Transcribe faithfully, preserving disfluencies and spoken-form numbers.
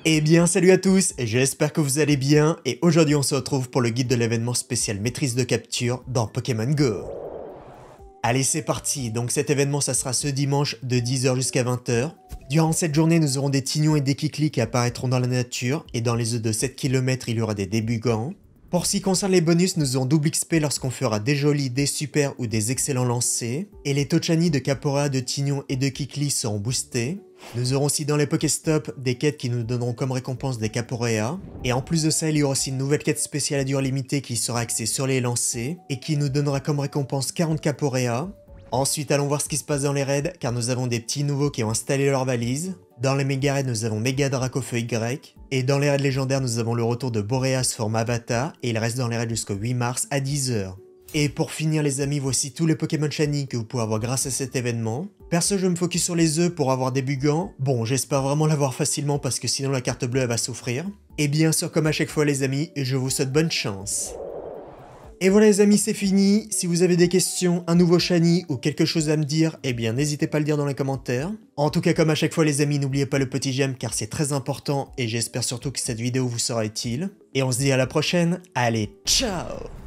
Eh bien salut à tous, j'espère que vous allez bien et aujourd'hui on se retrouve pour le guide de l'événement spécial maîtrise de capture dans Pokémon Go. Allez c'est parti, donc cet événement ça sera ce dimanche de dix heures jusqu'à vingt heures. Durant cette journée nous aurons des Tignons et des Kikli qui apparaîtront dans la nature et dans les œufs de sept kilomètres il y aura des débugants. Pour ce qui concerne les bonus, nous aurons double X P lorsqu'on fera des jolis, des super ou des excellents lancers. Et les Tochani de Caporea, de Tignon et de Kikli seront boostés. Nous aurons aussi dans les Pokéstop des quêtes qui nous donneront comme récompense des Caporea. Et en plus de ça, il y aura aussi une nouvelle quête spéciale à durée limitée qui sera axée sur les lancers et qui nous donnera comme récompense quarante Caporea. Ensuite, allons voir ce qui se passe dans les raids, car nous avons des petits nouveaux qui ont installé leurs valises. Dans les méga raids, nous avons Méga Dracofeu Y. Et dans les raids légendaires, nous avons le retour de Boreas forme Avatar, et il reste dans les raids jusqu'au huit mars à dix heures. Et pour finir les amis, voici tous les Pokémon Shiny que vous pouvez avoir grâce à cet événement. Perso, je me focus sur les œufs pour avoir des bugants. Bon, j'espère vraiment l'avoir facilement parce que sinon la carte bleue elle va souffrir. Et bien sûr, comme à chaque fois les amis, je vous souhaite bonne chance. Et voilà les amis, c'est fini. Si vous avez des questions, un nouveau shiny ou quelque chose à me dire, eh bien n'hésitez pas à le dire dans les commentaires. En tout cas, comme à chaque fois les amis, n'oubliez pas le petit j'aime car c'est très important et j'espère surtout que cette vidéo vous sera utile. Et on se dit à la prochaine. Allez, ciao!